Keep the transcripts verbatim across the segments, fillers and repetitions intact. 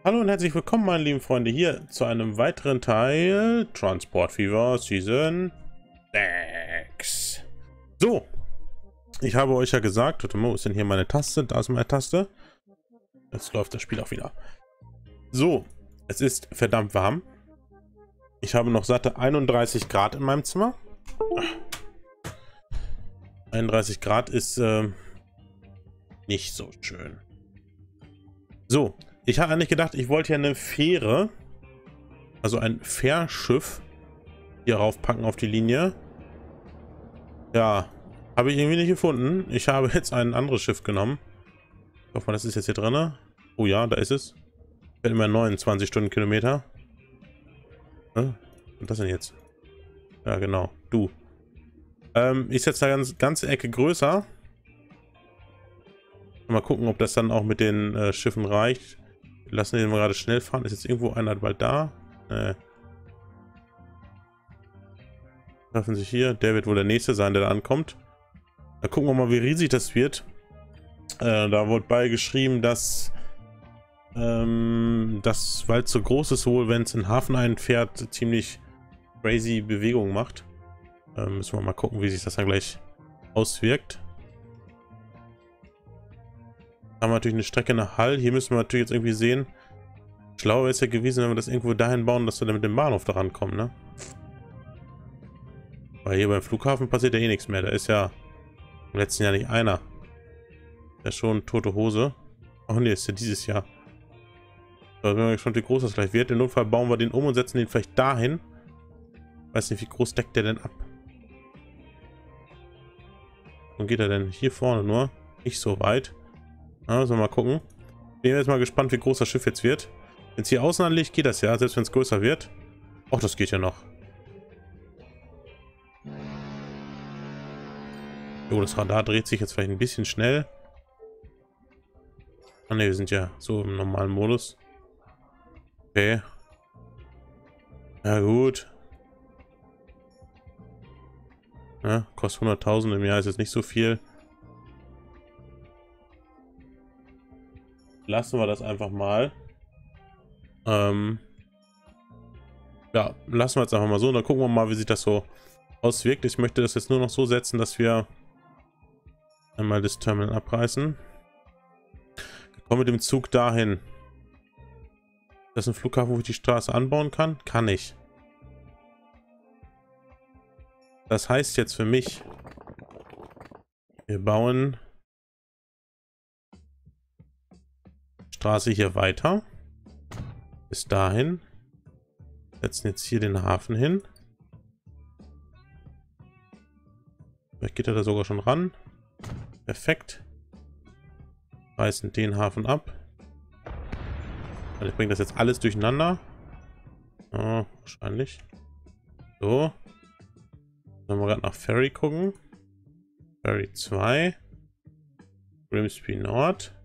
Hallo und herzlich willkommen, meine lieben Freunde, hier zu einem weiteren Teil Transport Fever Season sechs. So, ich habe euch ja gesagt, warte mal, wo ist denn hier meine Taste? Da ist meine Taste. Jetzt läuft das Spiel auch wieder. So, es ist verdammt warm. Ich habe noch satte einunddreißig Grad in meinem Zimmer. einunddreißig Grad ist äh, nicht so schön. So, ich habe eigentlich gedacht, ich wollte ja eine Fähre, also ein Fährschiff, hier raufpacken auf die Linie. Ja, habe ich irgendwie nicht gefunden. Ich habe jetzt ein anderes Schiff genommen. Ich hoffe mal, das ist jetzt hier drin. Oh ja, da ist es. Fährt immer neunundzwanzig Stundenkilometer. Ne? Was ist das denn jetzt? Ja, genau. Du. Ähm, ist jetzt eine ganz, ganze Ecke größer. Mal gucken, ob das dann auch mit den äh, Schiffen reicht. Wir lassen den mal gerade schnell fahren. Ist jetzt irgendwo einer bald da? Äh. Treffen sich hier. Der wird wohl der nächste sein, der da ankommt. Da gucken wir mal, wie riesig das wird. Äh, da wurde beigeschrieben, dass ähm, das, weil es so groß ist, wohl, wenn es in den Hafen einfährt, ziemlich crazy Bewegungen macht. Ähm, müssen wir mal gucken, wie sich das dann gleich auswirkt. Haben wir natürlich eine Strecke nach Hull. Hier müssen wir natürlich jetzt irgendwie sehen. Schlau wäre es ja gewesen, wenn wir das irgendwo dahin bauen, dass wir dann mit dem Bahnhof daran kommen, ne? Weil hier beim Flughafen passiert ja eh nichts mehr. Da ist ja im letzten Jahr nicht einer. Der ist schon tote Hose. Ach ne, ist ja dieses Jahr. Da bin ich gespannt, wie groß das gleich wird. Im Notfall bauen wir den um und setzen den vielleicht dahin. Weiß nicht, wie groß deckt der denn ab? Wo geht er denn? Hier vorne nur. Nicht so weit. Also mal gucken. Bin jetzt mal gespannt, wie groß das Schiff jetzt wird. Wenn es hier außen anliegt, geht das ja, selbst wenn es größer wird. Ach, das geht ja noch. Jo, das Radar dreht sich jetzt vielleicht ein bisschen schnell. Ah ne, wir sind ja so im normalen Modus. Okay. Ja gut. Ja, kostet hunderttausend im Jahr, ist jetzt nicht so viel. Lassen wir das einfach mal. Ähm ja, lassen wir jetzt einfach mal so. Und dann gucken wir mal, wie sich das so auswirkt. Ich möchte das jetzt nur noch so setzen, dass wir einmal das Terminal abreißen. Wir kommen mit dem Zug dahin. Das ist ein Flughafen, wo ich die Straße anbauen kann? Kann ich. Das heißt jetzt für mich, wir bauen Straße hier weiter. Bis dahin. Setzen jetzt hier den Hafen hin. Vielleicht geht er da sogar schon ran. Perfekt. Reißen den Hafen ab. Ich bringe das jetzt alles durcheinander. Oh, wahrscheinlich. So. Dann wir gerade nach Ferry gucken. Ferry zwei. Grimsby Nord.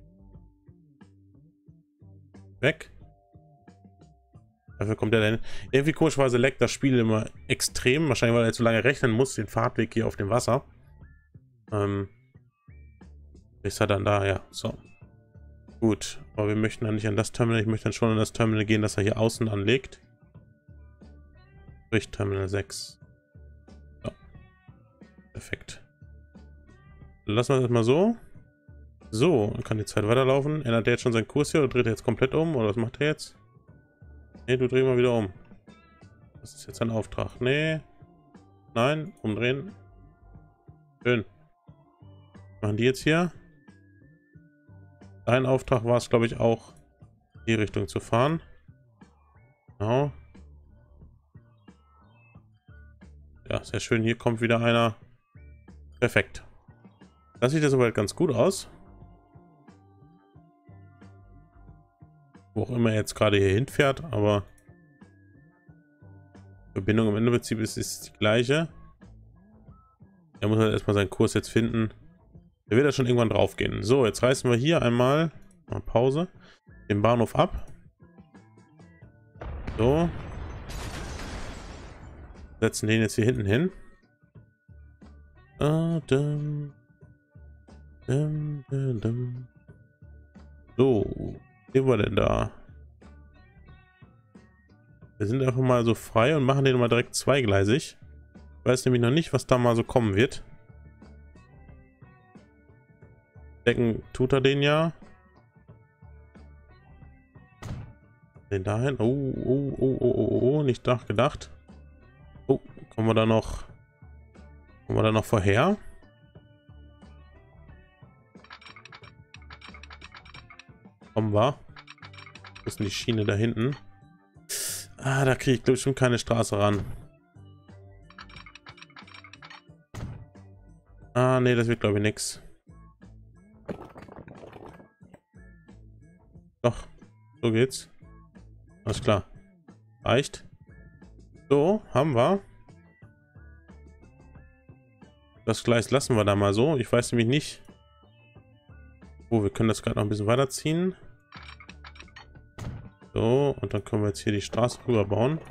Weg. Dafür kommt er denn. Irgendwie komischerweise leckt das Spiel immer extrem. Wahrscheinlich, weil er zu lange rechnen muss, den Fahrtweg hier auf dem Wasser. Ähm. Ist er dann da? Ja, so. Gut, aber wir möchten dann nicht an das Terminal. Ich möchte dann schon an das Terminal gehen, das er hier außen anlegt. Durch Terminal sechs. So. Perfekt. Lassen wir das mal so. So, dann kann die Zeit weiterlaufen. Ändert der jetzt schon seinen Kurs hier oder dreht er jetzt komplett um? Oder was macht er jetzt? Ne, du dreh mal wieder um. Das ist jetzt ein Auftrag. Nee. Nein, umdrehen. Schön. Machen die jetzt hier? Dein Auftrag war es, glaube ich, auch, die Richtung zu fahren. Genau. Ja, sehr schön. Hier kommt wieder einer. Perfekt. Das sieht ja soweit ganz gut aus. Wo auch immer er jetzt gerade hier hinfährt, aber die Verbindung im Endprinzip ist, ist die gleiche. Er muss halt erstmal seinen Kurs jetzt finden. Der wird ja schon irgendwann drauf gehen. So, jetzt reißen wir hier einmal, mal Pause, den Bahnhof ab. So. Setzen den jetzt hier hinten hin. So, wo sind wir denn da? Wir sind einfach mal so frei und machen den mal direkt zweigleisig. Ich weiß nämlich noch nicht, was da mal so kommen wird. Decken tut er den ja. Den dahin. Oh, oh, oh, oh, oh, oh, nicht nachgedacht. Oh, kommen wir da noch... Kommen wir da noch vorher? Kommen wir. Wo ist denn die Schiene da hinten? Ah, da kriege ich, glaube ich, schon keine Straße ran. Ah, nee, das wird, glaube ich, nix. Doch, so geht's. Alles klar. Reicht. So, haben wir. Das Gleis lassen wir da mal so. Ich weiß nämlich nicht. Oh, wir können das gerade noch ein bisschen weiterziehen. So, und dann können wir jetzt hier die Straße rüber bauen.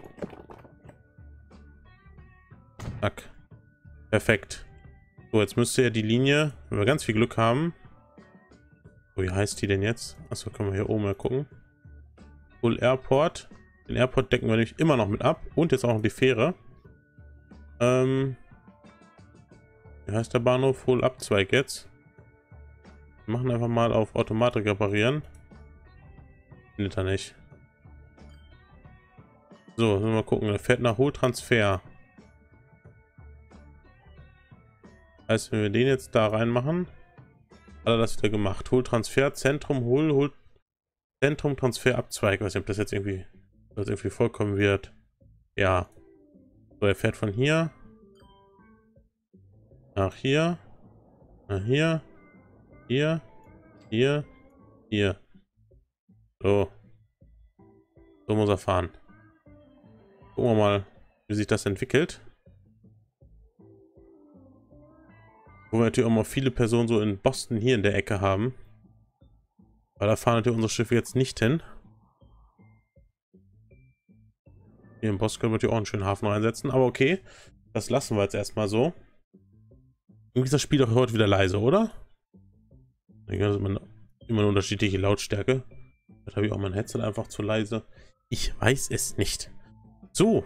Zack. Perfekt. So, jetzt müsste ja die Linie, wenn wir ganz viel Glück haben. Oh, wie heißt die denn jetzt? Achso, können wir hier oben mal gucken. Hull Airport. Den Airport decken wir nämlich immer noch mit ab. Und jetzt auch noch die Fähre. Ähm. Wie heißt der Bahnhof? Hull Abzweig jetzt. Wir machen einfach mal auf Automatik reparieren. Findet er nicht. So, sollen wir mal gucken. Er fährt nach Hull Transfer. Heißt, wenn wir den jetzt da reinmachen, hat er das wieder gemacht. Hull Transfer, Zentrum, Hull, Hull, Zentrum, Transfer, Abzweig. Ich weiß nicht, ob das jetzt irgendwie, das irgendwie vollkommen wird. Ja. So, er fährt von hier nach hier, nach hier, hier, hier, hier. So. So muss er fahren. Gucken wir mal, wie sich das entwickelt. Wo wir natürlich auch mal viele Personen so in Boston hier in der Ecke haben. Weil da fahren natürlich unsere Schiffe jetzt nicht hin. Hier in Boston können wir natürlich auch einen schönen Hafen reinsetzen. Aber okay, das lassen wir jetzt erstmal so. Irgendwie ist das Spiel doch heute wieder leise, oder? Das ist immer eine unterschiedliche Lautstärke. Vielleicht habe ich auch mein Headset einfach zu leise. Ich weiß es nicht. So.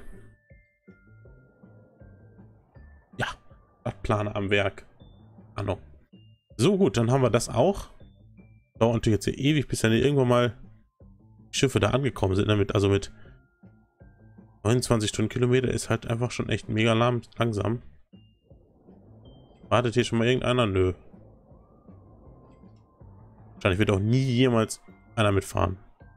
Ja, Stadtplaner am Werk. Ah, no. So gut, dann haben wir das auch. Dauert natürlich jetzt hier ewig, bis dann irgendwann mal die Schiffe da angekommen sind. Damit, also mit neunundzwanzig Stundenkilometer ist halt einfach schon echt mega langsam. Wartet hier schon mal irgendeiner? Nö. Wahrscheinlich wird auch nie jemals einer mitfahren.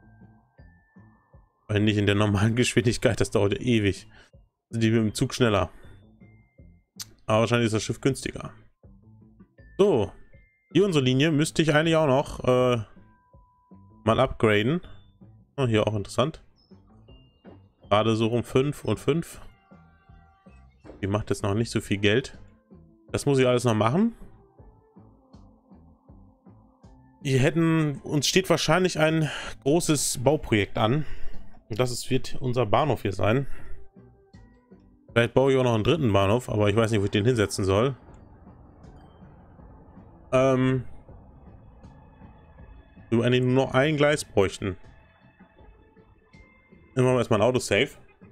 Weil nicht in der normalen Geschwindigkeit, das dauert ja ewig. Sind die mit dem Zug schneller. Aber wahrscheinlich ist das Schiff günstiger. So, hier unsere Linie müsste ich eigentlich auch noch äh, mal upgraden. Oh, hier auch interessant. Gerade so um fünf und fünf. Die macht jetzt noch nicht so viel Geld. Das muss ich alles noch machen. Wir hätten, uns steht wahrscheinlich ein großes Bauprojekt an. Und das ist, wird unser Bahnhof hier sein. Vielleicht baue ich auch noch einen dritten Bahnhof, aber ich weiß nicht, wo ich den hinsetzen soll. Ähm, wir eigentlich nur noch ein Gleis bräuchten. Dann machen wir erstmal ein Autosave.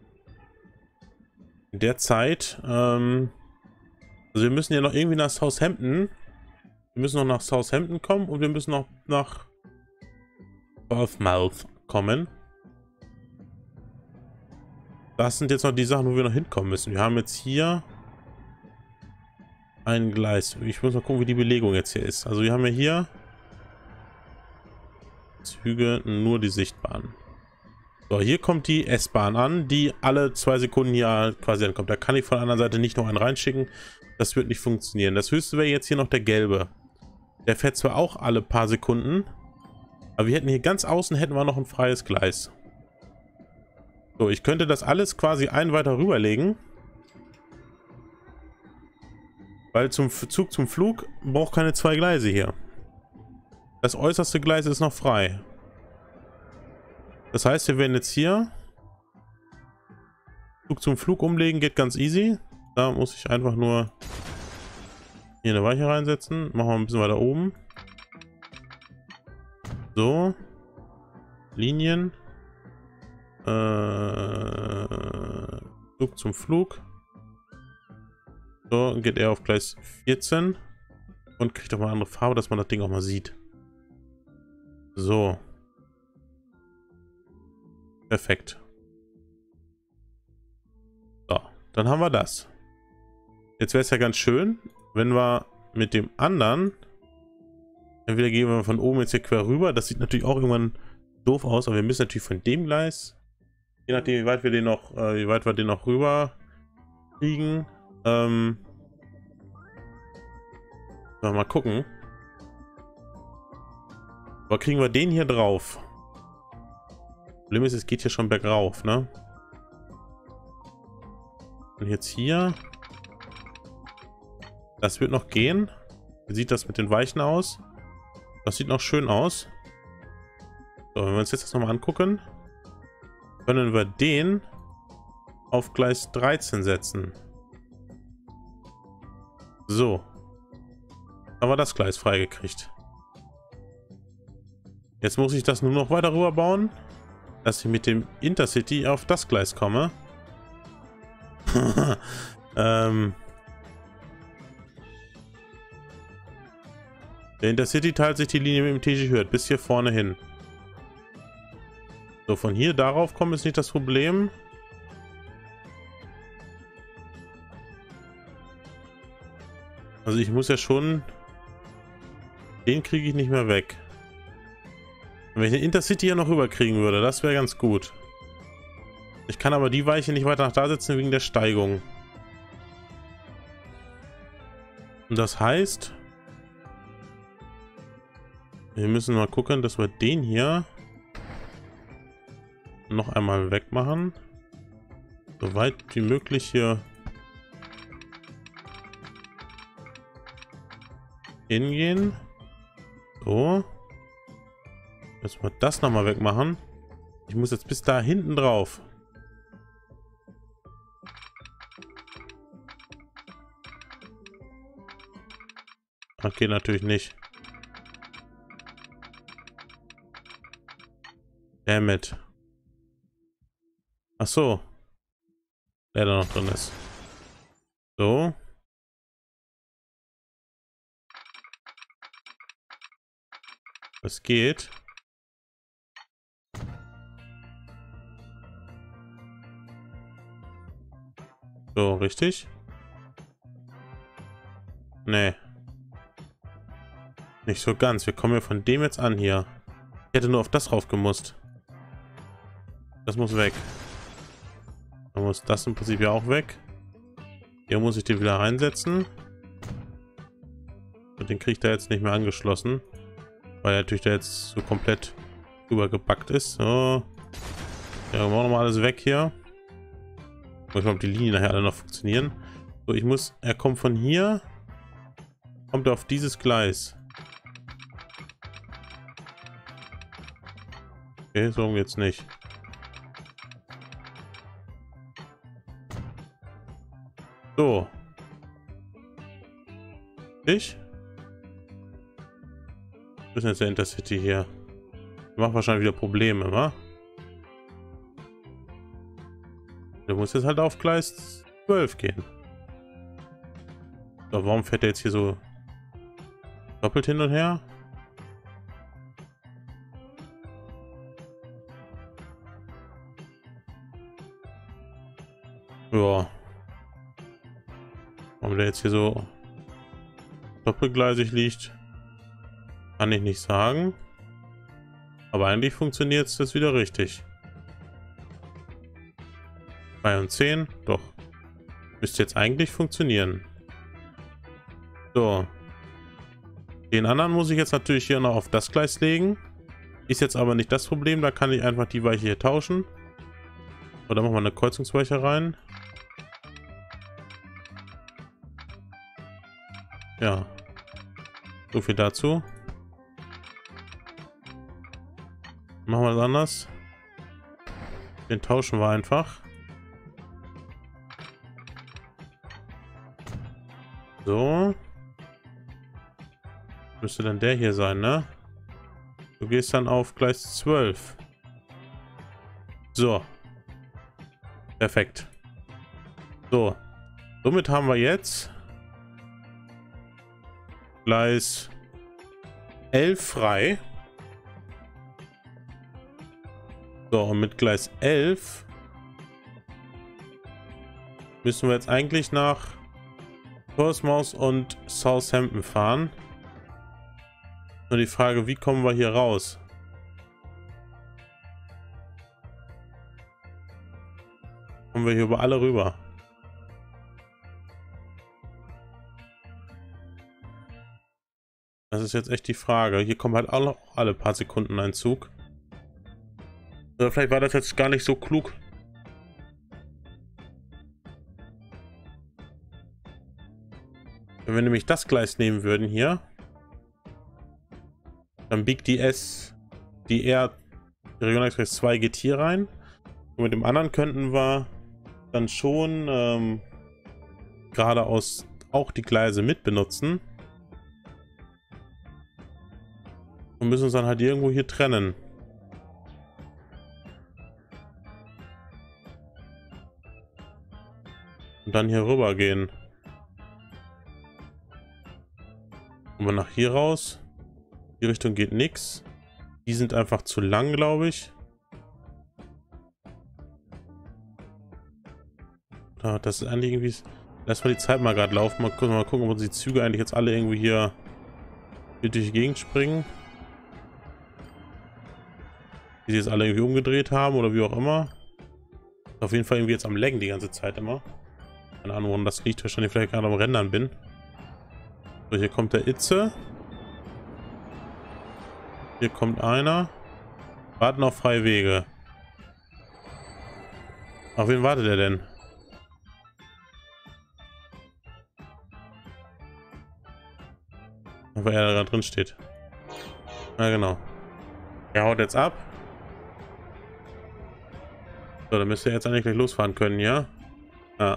In der Zeit, ähm, also wir müssen ja noch irgendwie nach Southampton. Wir müssen noch nach Southampton kommen und wir müssen noch nach Portsmouth kommen. Das sind jetzt noch die Sachen, wo wir noch hinkommen müssen. Wir haben jetzt hier ein Gleis. Ich muss mal gucken, wie die Belegung jetzt hier ist. Also wir haben ja hier Züge, nur die Sichtbahn. So, hier kommt die S-Bahn an, die alle zwei Sekunden hier quasi ankommt. Da kann ich von der anderen Seite nicht noch einen reinschicken. Das wird nicht funktionieren. Das höchste wäre jetzt hier noch der gelbe. Der fährt zwar auch alle paar Sekunden, aber wir hätten hier ganz außen hätten wir noch ein freies Gleis. So, ich könnte das alles quasi ein weiter rüberlegen. Weil zum Zug zum Flug braucht keine zwei Gleise hier. Das äußerste Gleis ist noch frei. Das heißt, wir werden jetzt hier Zug zum Flug umlegen, geht ganz easy. Da muss ich einfach nur hier eine Weiche reinsetzen. Machen wir ein bisschen weiter oben. So. Linien. Äh, Flug zum Flug. So, geht er auf Gleis vierzehn. Und kriegt auch mal eine andere Farbe, dass man das Ding auch mal sieht. So. Perfekt. So, dann haben wir das. Jetzt wäre es ja ganz schön, wenn wir mit dem anderen... Entweder gehen wir von oben jetzt hier quer rüber. Das sieht natürlich auch irgendwann doof aus, aber wir müssen natürlich von dem Gleis, je nachdem wie weit wir den noch, äh, wie weit wir den noch rüber kriegen, ähm, mal gucken. Aber kriegen wir den hier drauf? Problem ist, es geht hier schon bergauf, ne? Und jetzt hier. Das wird noch gehen. Wie sieht das mit den Weichen aus? Das sieht noch schön aus. So, wenn wir uns jetzt das nochmal angucken, können wir den auf Gleis dreizehn setzen. So. Haben wir das Gleis freigekriegt. Jetzt muss ich das nur noch weiter rüber bauen, dass ich mit dem Intercity auf das Gleis komme. ähm... Der Intercity teilt sich die Linie mit dem T G Hürth bis hier vorne hin. So, von hier darauf kommen ist nicht das Problem. Also ich muss ja schon... Den kriege ich nicht mehr weg. Wenn ich den Intercity hier noch rüberkriegen würde, das wäre ganz gut. Ich kann aber die Weiche nicht weiter nach da setzen wegen der Steigung. Und das heißt... Wir müssen mal gucken, dass wir den hier noch einmal wegmachen. So weit wie möglich hier hingehen. So. Jetzt mal das nochmal wegmachen. Ich muss jetzt bis da hinten drauf. Okay, natürlich nicht. Damit. Ach so. Der da noch drin ist. So. Das geht. So, richtig? Nee. Nicht so ganz. Wir kommen ja von dem jetzt an hier. Ich hätte nur auf das rauf gemusst. Das muss weg. Dann muss das im Prinzip ja auch weg. Hier muss ich den wieder reinsetzen. Und den kriege ich da jetzt nicht mehr angeschlossen. Weil er natürlich da jetzt so komplett übergebackt ist. So. Ja, wir machen nochmal alles weg hier. Ich weiß nicht, ob die Linien nachher alle noch funktionieren. So, ich muss... Er kommt von hier. Kommt er auf dieses Gleis. Okay, so geht's nicht. So. Ich? Was ist denn jetzt der Intercity hier? Macht wahrscheinlich wieder Probleme, wa? Der muss jetzt halt auf Gleis zwölf gehen. So, warum fährt der jetzt hier so doppelt hin und her? Ja. Warum der jetzt hier so doppelgleisig liegt, kann ich nicht sagen. Aber eigentlich funktioniert es jetzt wieder richtig. zwei und zehn, doch. Müsste jetzt eigentlich funktionieren. So. Den anderen muss ich jetzt natürlich hier noch auf das Gleis legen. Ist jetzt aber nicht das Problem, da kann ich einfach die Weiche hier tauschen. Oder machen wir eine Kreuzungsweiche rein. Ja. So viel dazu. Machen wir das anders. Den tauschen wir einfach. So. Müsste dann der hier sein, ne? Du gehst dann auf Gleis zwölf. So. Perfekt. So. Somit haben wir jetzt Gleis elf frei. So, und mit Gleis elf müssen wir jetzt eigentlich nach Portsmouth und Southampton fahren. Nur die Frage, wie kommen wir hier raus? Kommen wir hier über alle rüber? Das ist jetzt echt die Frage. Hier kommen halt auch alle paar Sekunden ein Zug. Oder vielleicht war das jetzt gar nicht so klug. Wenn wir nämlich das Gleis nehmen würden hier, dann biegt die S, die R, die Regionalexpress zwei geht hier rein. Und mit dem anderen könnten wir dann schon ähm, geradeaus auch die Gleise mit benutzen. Und müssen uns dann halt irgendwo hier trennen. Und dann hier rüber gehen. Und wir nach hier raus. Die Richtung geht nichts. Die sind einfach zu lang, glaube ich. Da, das ist eigentlich irgendwie... Lass mal die Zeit mal gerade laufen. Mal gucken, mal gucken, ob uns die Züge eigentlich jetzt alle irgendwie hier, hier durch die Gegend springen. Die sie jetzt alle irgendwie umgedreht haben oder wie auch immer. Auf jeden Fall irgendwie jetzt am Laggen die ganze Zeit immer. Keine Ahnung, woran das liegt. Wahrscheinlich vielleicht gerade am Rendern bin. So, hier kommt der Itze. Hier kommt einer. Warten auf freie Wege. Auf wen wartet er denn? Weil er da drin steht. Ja, genau. Er haut jetzt ab. So, dann müsste er jetzt eigentlich gleich losfahren können, ja? Ja.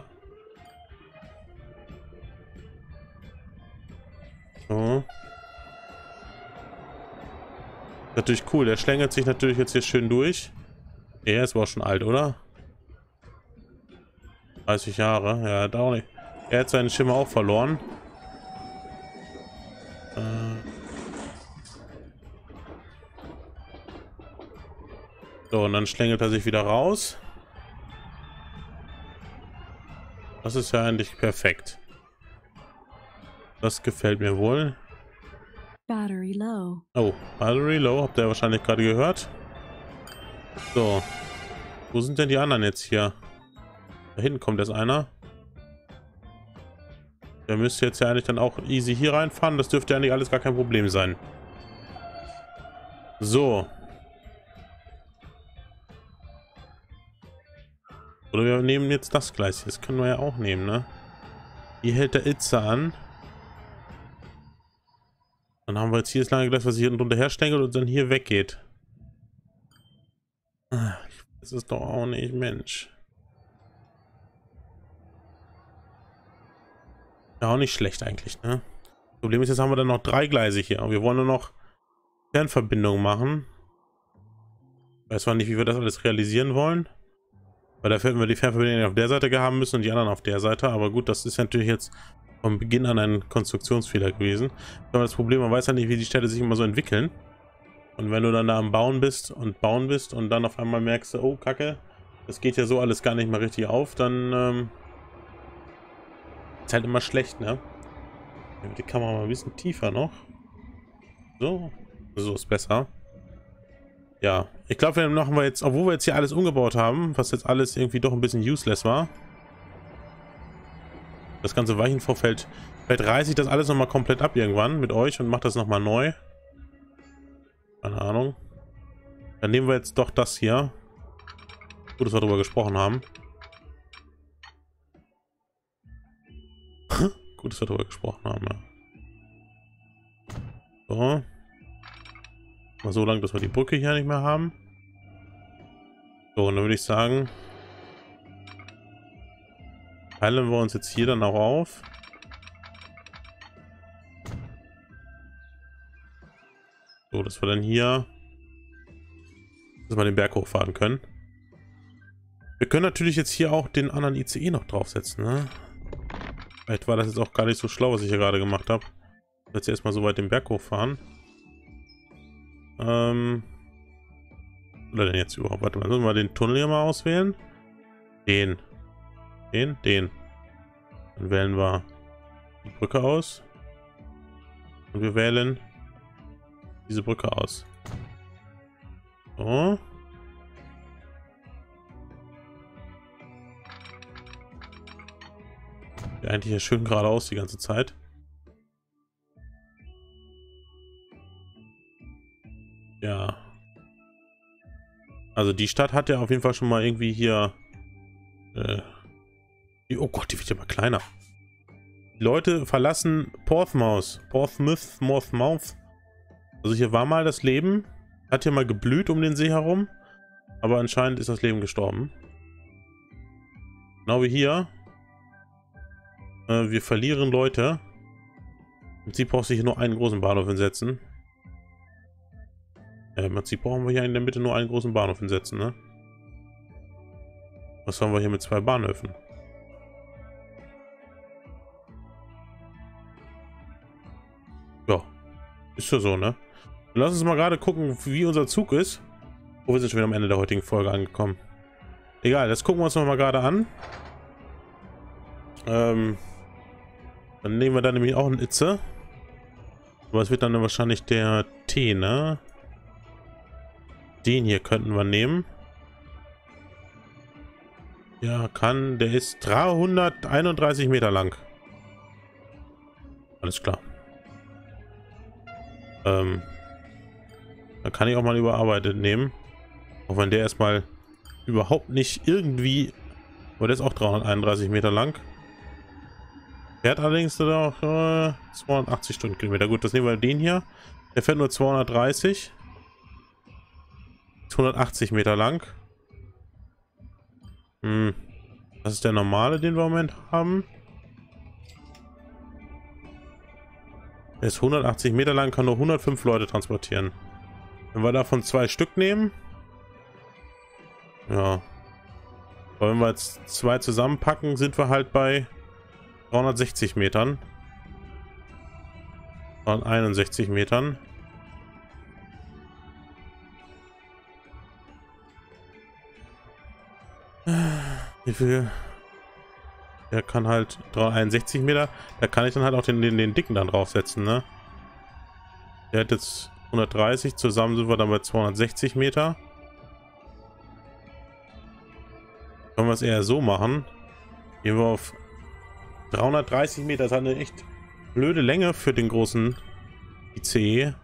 So. Natürlich cool. Der schlängelt sich natürlich jetzt hier schön durch. Er ist aber auch schon alt, oder? dreißig Jahre. Ja, hat auch nicht. Er hat seinen Schimmer auch verloren. Äh. So, und dann schlängelt er sich wieder raus. Das ist ja eigentlich perfekt. Das gefällt mir wohl. Battery low. Oh, Battery low, habt ihr wahrscheinlich gerade gehört. So. Wo sind denn die anderen jetzt hier? Da hinten kommt jetzt einer. Der müsste jetzt ja eigentlich dann auch easy hier reinfahren. Das dürfte ja eigentlich alles gar kein Problem sein. So. Oder wir nehmen jetzt das Gleis. Das können wir ja auch nehmen, ne? Hier hält der Itze an. Dann haben wir jetzt hier das lange Gleis, was sich hier drunter herstängelt und dann hier weggeht. Das ist doch auch nicht, Mensch. Ja, auch nicht schlecht eigentlich, ne? Problem ist, jetzt haben wir dann noch drei Gleise hier. Und wir wollen nur noch Fernverbindungen machen. Ich weiß zwar nicht, wie wir das alles realisieren wollen. Weil dafür hätten wir die Fernverbindungen auf der Seite haben müssen und die anderen auf der Seite. Aber gut, das ist natürlich jetzt von Beginn an ein Konstruktionsfehler gewesen. Aber das Problem, man weiß ja nicht, wie die Städte sich immer so entwickeln. Und wenn du dann da am Bauen bist und bauen bist und dann auf einmal merkst, oh Kacke, das geht ja so alles gar nicht mehr richtig auf, dann ähm, ist halt immer schlecht, ne? Die Kamera mal ein bisschen tiefer noch. So, so ist besser. Ja, ich glaube, wir machen wir jetzt, obwohl wir jetzt hier alles umgebaut haben, was jetzt alles irgendwie doch ein bisschen useless war. Das ganze Weichenvorfeld, vielleicht reiße ich das alles nochmal komplett ab irgendwann mit euch und mache das nochmal neu. Keine Ahnung. Dann nehmen wir jetzt doch das hier. Gut, dass wir darüber gesprochen haben. Gut, dass wir darüber gesprochen haben, ja. So. Mal so lang, dass wir die Brücke hier nicht mehr haben. So, und dann würde ich sagen, teilen wir uns jetzt hier dann auch auf. So, dass wir dann hier dass wir den Berg hochfahren können. Wir können natürlich jetzt hier auch den anderen I C E noch draufsetzen, ne? Vielleicht war das jetzt auch gar nicht so schlau, was ich hier gerade gemacht habe. Jetzt erstmal so weit den Berg hochfahren. Ähm. Oder denn jetzt überhaupt? Warte mal, sollen wir den Tunnel hier mal auswählen? Den. Den, den. Dann wählen wir die Brücke aus. Und wir wählen diese Brücke aus. So. Ja, eigentlich ja schön geradeaus die ganze Zeit. Ja. Also die Stadt hat ja auf jeden Fall schon mal irgendwie hier... Äh, die, oh Gott, die wird ja mal kleiner. Die Leute verlassen Portsmouth. Portsmouth, Portsmouth. Also hier war mal das Leben. Hat hier mal geblüht um den See herum. Aber anscheinend ist das Leben gestorben. Genau wie hier. Äh, wir verlieren Leute. Im Prinzip brauchst du hier nur einen großen Bahnhof hinsetzen. Ja, im Prinzip brauchen wir hier in der Mitte nur einen großen Bahnhof hinsetzen, ne? Was haben wir hier mit zwei Bahnhöfen? Ja, ist ja so, ne? Lass uns mal gerade gucken, wie unser Zug ist. Oh, wir sind schon wieder am Ende der heutigen Folge angekommen. Egal, das gucken wir uns noch mal gerade an. Ähm, dann nehmen wir dann nämlich auch einen Itze. Aber es wird dann wahrscheinlich der T, ne? Den hier könnten wir nehmen. Ja, kann. Der ist dreihunderteinunddreißig Meter lang. Alles klar. Ähm, dann kann ich auch mal überarbeitet nehmen. Auch wenn der erstmal überhaupt nicht irgendwie... Aber der ist auch dreihunderteinunddreißig Meter lang. Fährt allerdings noch äh, zweihundertachtzig Stundenkilometer. Gut, das nehmen wir den hier. Der fährt nur zweihundertdreißig. hundertachtzig Meter lang. Hm. Das ist der normale, den wir im Moment haben. Der ist hundertachtzig Meter lang, kann nur hundertfünf Leute transportieren. Wenn wir davon zwei Stück nehmen. Ja. Aber wenn wir jetzt zwei zusammenpacken, sind wir halt bei dreihundertsechzig Metern. dreihunderteinundsechzig Metern. Wie viel? Der kann halt dreihunderteinundsechzig Meter. Da kann ich dann halt auch den, den, den dicken dann draufsetzen, ne? Der hat jetzt hundertdreißig. Zusammen sind wir dann bei zweihundertsechzig Meter. Können wir es eher so machen. Gehen wir auf dreihundertdreißig Meter. Das ist eine echt blöde Länge für den großen I C E.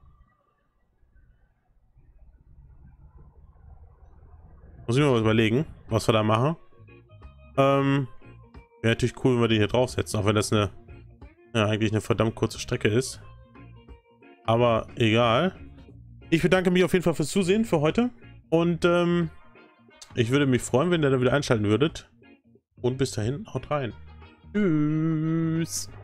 Muss ich mir mal überlegen, was wir da machen. Ähm, wäre natürlich cool, wenn wir den hier draufsetzen, auch wenn das eine, ja, eigentlich eine verdammt kurze Strecke ist. Aber egal. Ich bedanke mich auf jeden Fall fürs Zusehen für heute. Und ähm, ich würde mich freuen, wenn ihr da wieder einschalten würdet. Und bis dahin, haut rein. Tschüss.